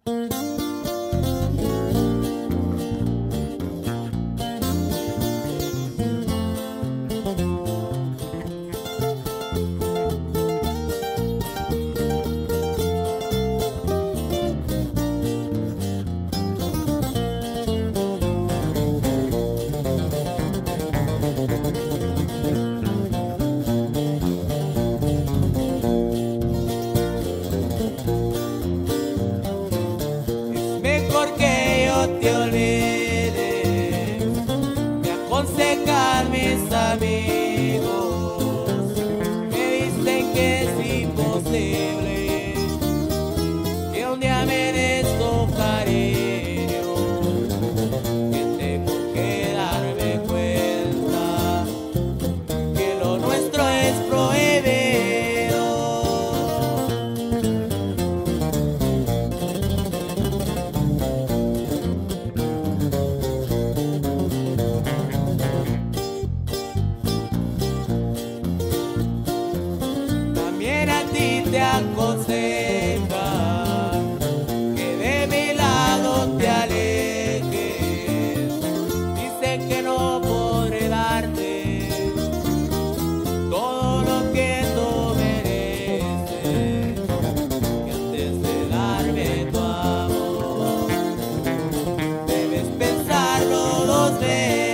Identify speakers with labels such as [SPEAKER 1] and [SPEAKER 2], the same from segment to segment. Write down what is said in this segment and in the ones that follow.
[SPEAKER 1] Que yo te olvide, me aconsejan mis amigos, me dicen que es imposible que un día me des tu cariño, que tengo que darme cuenta que lo nuestro es prohibido. A ti te aconseja que de mi lado te alejes, dicen que no podré darte todo lo que tú mereces, que antes de darme tu amor debes pensarlo dos veces.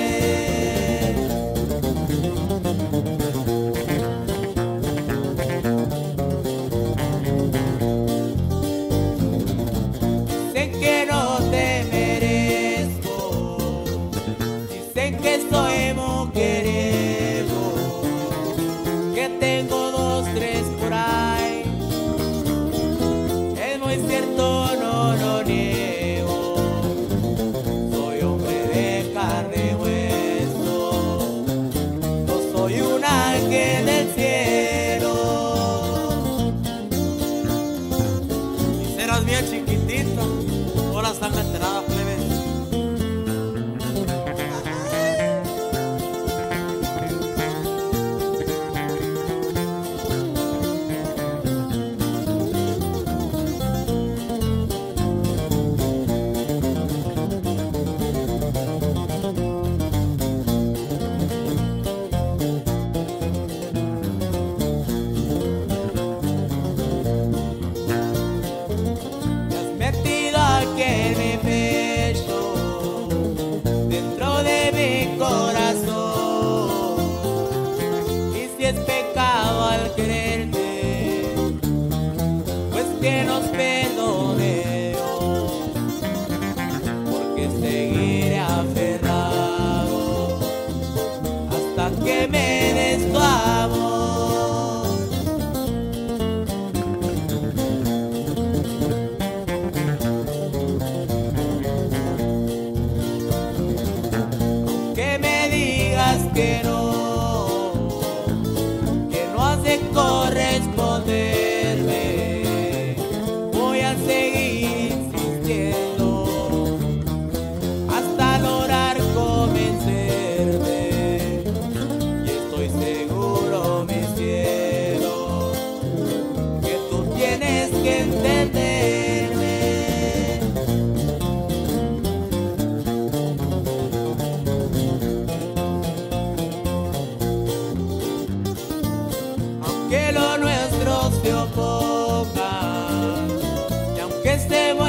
[SPEAKER 1] Que no te merezco, dicen que soy mujeriego, que tengo dos, tres por ahí, es muy cierto, no lo niego, soy hombre de carne y hueso, no soy un ángel del cielo. Y serás mía chiquitita, ahora están enteradas, plebes. Que en mi pecho, dentro de mi corazón, y si es pecado al quererte, pues que nos perdone Dios, porque seguiré aferrado hasta que me des tu amor. Que no has de corresponderme, voy a seguir insistiendo hasta lograr convencerme, y estoy seguro, mi cielo, que tú tienes que entenderme. Que lo nuestro se oponga, y aunque estemos